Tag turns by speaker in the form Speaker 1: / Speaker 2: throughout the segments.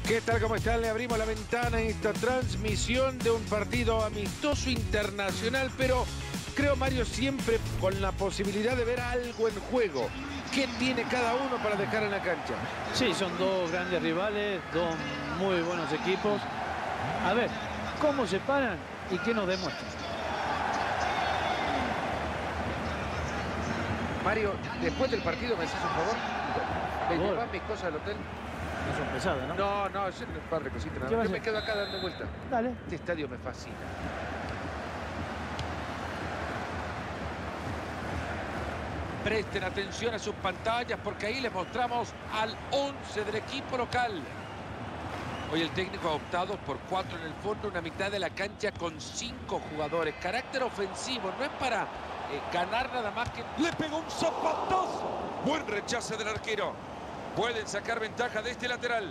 Speaker 1: ¿Qué tal? ¿Cómo están? Le abrimos la ventana en esta transmisión de un partido amistoso internacional, pero creo, Mario, siempre con la posibilidad de ver algo en juego. ¿Qué tiene cada uno para dejar en la cancha?
Speaker 2: Sí, son dos grandes rivales, dos muy buenos equipos. A ver, ¿cómo se paran y qué nos demuestran?
Speaker 1: Mario, después del partido, ¿me haces un favor? ¿Me
Speaker 2: favor.
Speaker 1: llevas mis cosas al hotel?
Speaker 2: No son pesadas, ¿no?
Speaker 1: No, es un par de cositas.
Speaker 2: ¿Qué va a
Speaker 1: Yo me
Speaker 2: hacer?
Speaker 1: quedo acá dando vueltas.
Speaker 2: Dale.
Speaker 1: Este estadio me fascina. Presten atención a sus pantallas porque ahí les mostramos al 11 del equipo local. Hoy el técnico ha optado por 4 en el fondo, una mitad de la cancha con 5 jugadores. Carácter ofensivo, no es para ganar nada más que...
Speaker 3: Le pegó un zapatazo. Buen rechace del arquero. Pueden sacar ventaja de este lateral.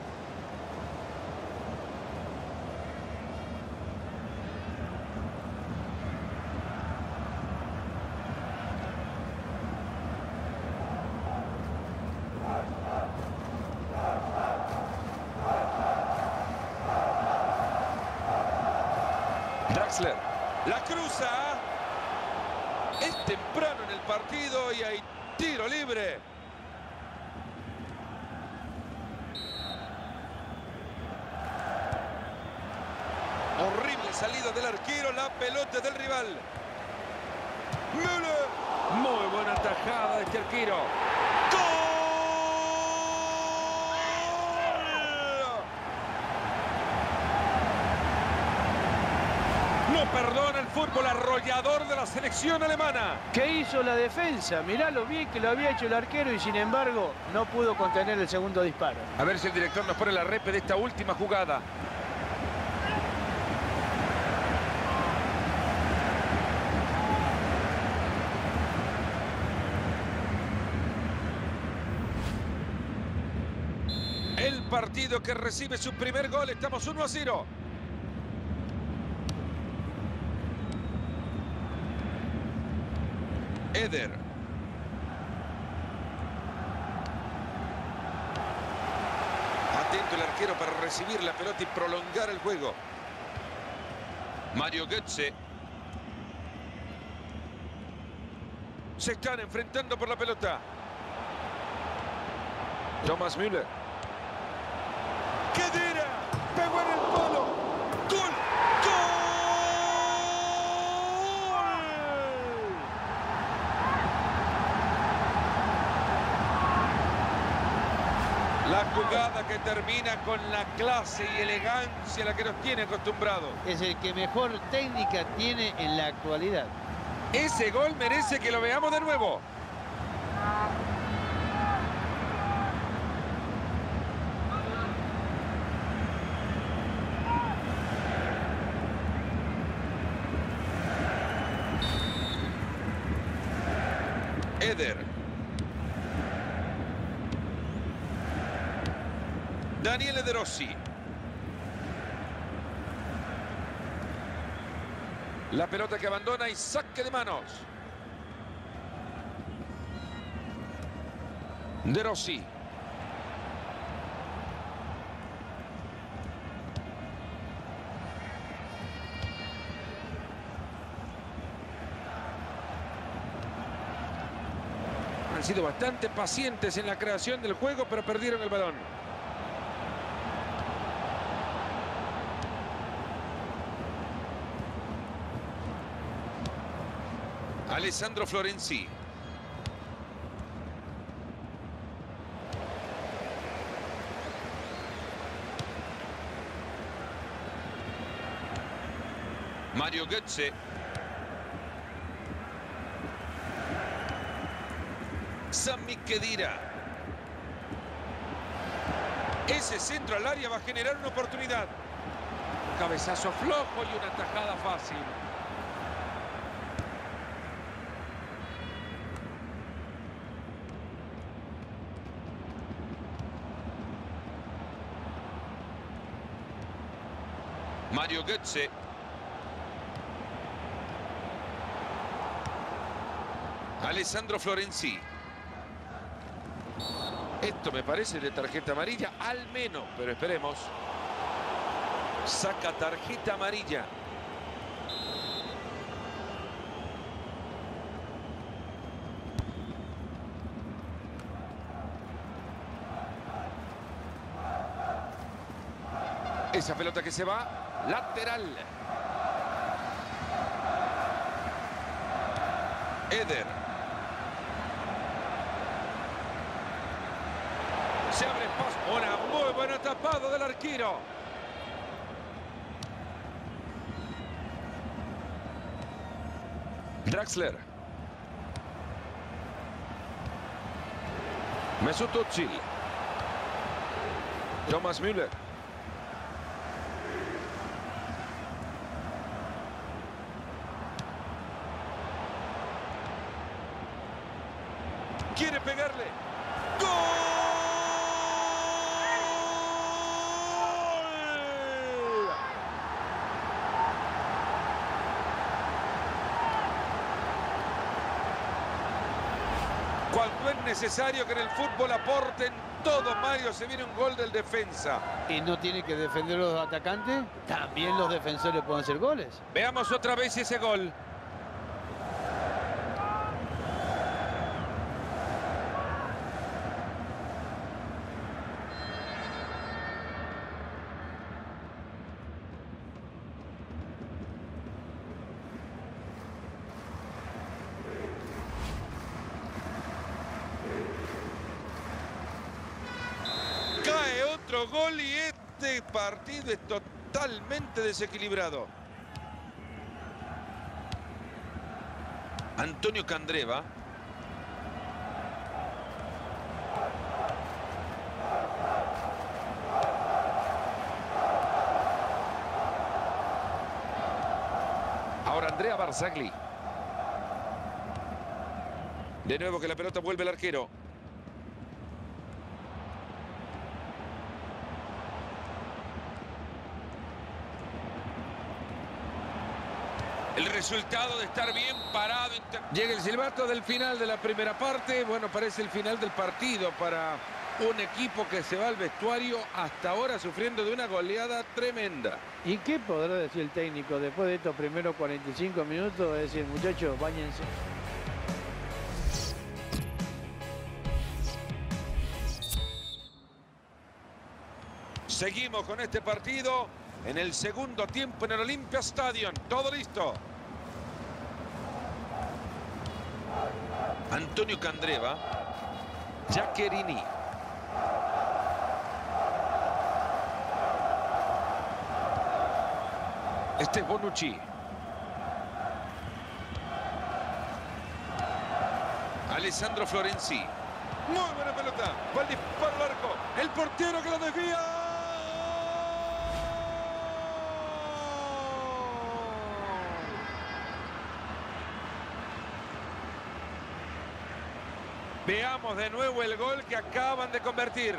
Speaker 3: Draxler la cruza. Es temprano en el partido y hay tiro libre. Horrible salida del arquero, la pelota del rival. Müller.
Speaker 1: Muy buena tajada de este arquero.
Speaker 3: ¡Gol! No perdona el fútbol arrollador de la selección alemana.
Speaker 2: ¿Qué hizo la defensa? Mirá lo bien que lo había hecho el arquero y sin embargo no pudo contener el segundo disparo.
Speaker 1: A ver si el director nos pone la repe de esta última jugada.
Speaker 3: El partido que recibe su primer gol. Estamos 1-0. Eder. Atento el arquero para recibir la pelota y prolongar el juego. Mario Götze. Se están enfrentando por la pelota. Thomas Müller. ¡Khedira! ¡Pegó en el palo! ¡Gol! La jugada que termina con la clase y elegancia a la que nos tiene acostumbrados.
Speaker 2: Es el que mejor técnica tiene en la actualidad.
Speaker 3: Ese gol merece que lo veamos de nuevo. Eder. Daniele De Rossi. La pelota que abandona y saque de manos. De Rossi.
Speaker 1: Han sido bastante pacientes en la creación del juego, pero perdieron el balón.
Speaker 3: Alessandro Florenzi. Mario Götze. Sami Khedira. Ese centro al área va a generar una oportunidad.
Speaker 1: Un cabezazo flojo y una tajada fácil.
Speaker 3: Mario Götze. Alessandro Florenzi. Esto me parece de tarjeta amarilla, al menos, pero esperemos. Saca tarjeta amarilla. Esa pelota que se va, lateral. Eder. Se abre paso. Una muy buena tapada del arquero. Draxler. Mesut Özil. Thomas Müller. Quiere pegarle. ¡Gol! Cuando es necesario que en el fútbol aporten todo, Mario, se viene un gol del defensa.
Speaker 2: Y no tiene que defender los atacantes, también los defensores pueden hacer goles.
Speaker 3: Veamos otra vez ese gol. Cae otro gol y este partido es totalmente desequilibrado. Antonio Candreva. Ahora Andrea Barzagli. De nuevo que la pelota vuelve al arquero. El resultado de estar bien parado.
Speaker 1: Llega el silbato del final de la primera parte. Bueno, parece el final del partido para un equipo que se va al vestuario hasta ahora sufriendo de una goleada tremenda.
Speaker 2: ¿Y qué podrá decir el técnico después de estos primeros 45 minutos? Es decir, muchachos, báñense.
Speaker 3: Seguimos con este partido en el segundo tiempo en el Olympia Stadium. Todo listo. Antonio Candreva. Giaccherini. Este es Bonucci. Alessandro Florenzi. Muy buena pelota. Va el disparo al arco. El portero que lo desvía. Veamos de nuevo el gol que acaban de convertir.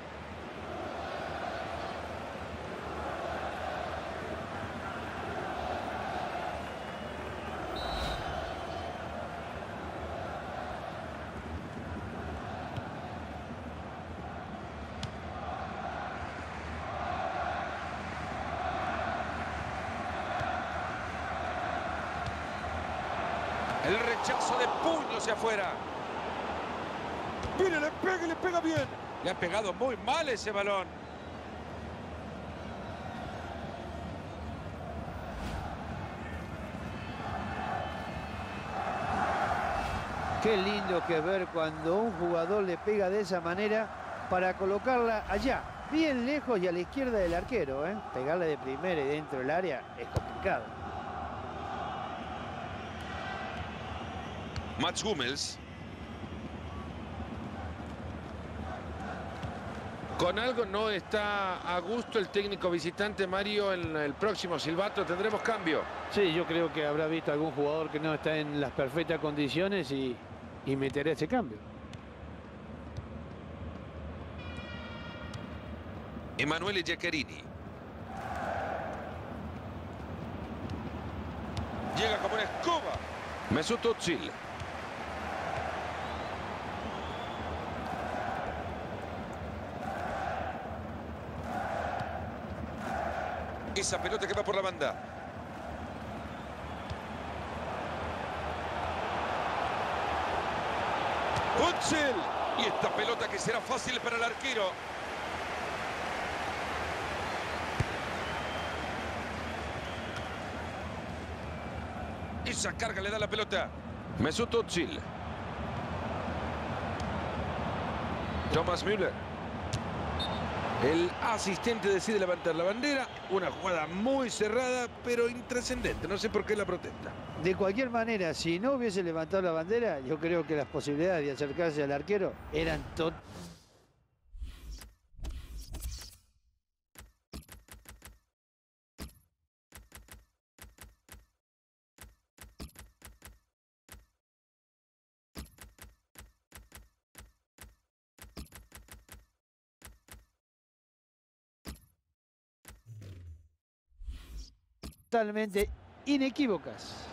Speaker 3: El rechazo de puño hacia afuera. Mire, le pega bien. Le ha pegado muy mal ese balón.
Speaker 2: Qué lindo que ver cuando un jugador le pega de esa manera para colocarla allá, bien lejos y a la izquierda del arquero, ¿eh? Pegarle de primera y dentro del área es complicado.
Speaker 3: Mats Hummels.
Speaker 1: Con algo no está a gusto el técnico visitante, Mario. En el próximo silbato tendremos cambio.
Speaker 2: Sí, yo creo que habrá visto algún jugador que no está en las perfectas condiciones y meterá ese cambio.
Speaker 3: Emanuele Giaccherini. Llega como una escoba.
Speaker 1: Mesut Özil.
Speaker 3: Esa pelota que va por la banda. Witsel. Y esta pelota que será fácil para el arquero. Esa carga le da la pelota. Mesut Özil. Thomas Müller. El asistente decide levantar la bandera. Una jugada muy cerrada, pero intrascendente. No sé por qué la protesta.
Speaker 2: De cualquier manera, si no hubiese levantado la bandera, yo creo que las posibilidades de acercarse al arquero eran totalmente. Inequívocas.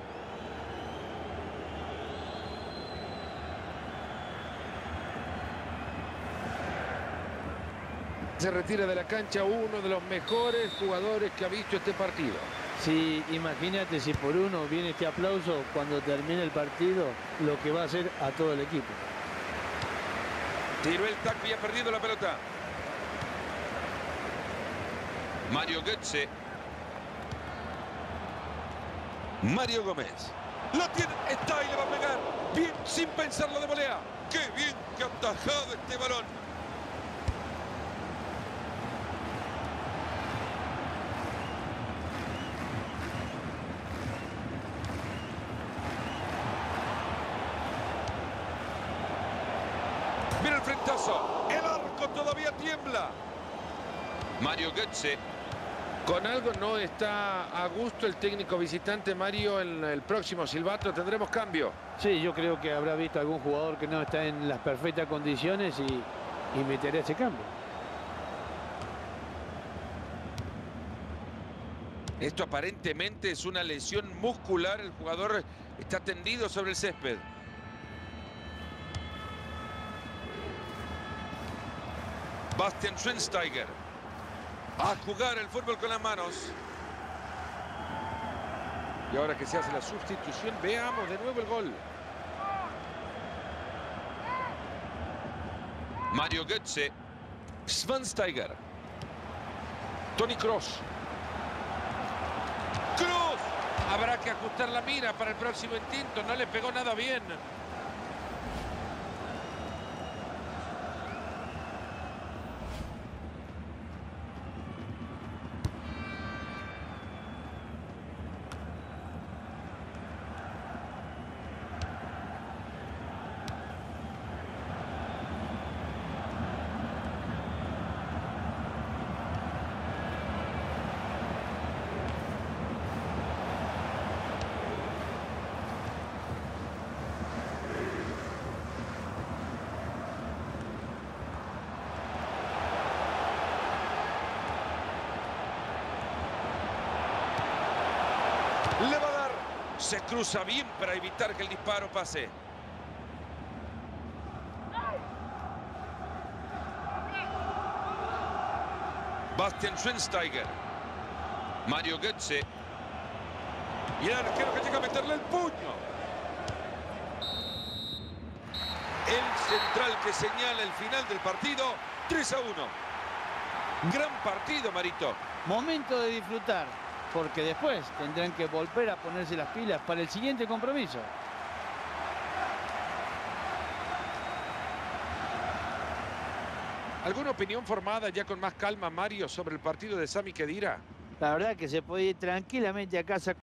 Speaker 1: Se retira de la cancha uno de los mejores jugadores que ha visto este partido.
Speaker 2: Sí, imagínate si por uno viene este aplauso cuando termine el partido, lo que va a hacer a todo el equipo.
Speaker 3: Tiró el taco y ha perdido la pelota. Mario Götze. Mario Gómez. Lo tiene, está y le va a pegar. Bien, sin pensarlo de volea. ¡Qué bien que ha atajado este balón! Mira el frentazo. El arco todavía tiembla. Mario Götze.
Speaker 1: Con algo no está a gusto el técnico visitante, Mario. En el próximo silbato tendremos cambio.
Speaker 2: Sí, yo creo que habrá visto algún jugador que no está en las perfectas condiciones y meterá ese cambio.
Speaker 3: Esto aparentemente es una lesión muscular. El jugador está tendido sobre el césped. Bastian Schweinsteiger. A jugar el fútbol con las manos.
Speaker 1: Y ahora que se hace la sustitución, veamos de nuevo el gol.
Speaker 3: Mario Götze. Schweinsteiger.
Speaker 1: Toni Kroos.
Speaker 3: ¡Kroos!
Speaker 1: Habrá que ajustar la mira para el próximo intento. No le pegó nada bien.
Speaker 3: Le va a dar. Se cruza bien para evitar que el disparo pase. Bastian Schweinsteiger. Mario Götze. Y el arquero que llega a meterle el puño. El central que señala el final del partido. 3-1. Gran partido, Marito.
Speaker 2: Momento de disfrutar, porque después tendrán que volver a ponerse las pilas para el siguiente compromiso.
Speaker 1: ¿Alguna opinión formada ya con más calma, Mario, sobre el partido de Sami Khedira?
Speaker 2: La verdad que se puede ir tranquilamente a casa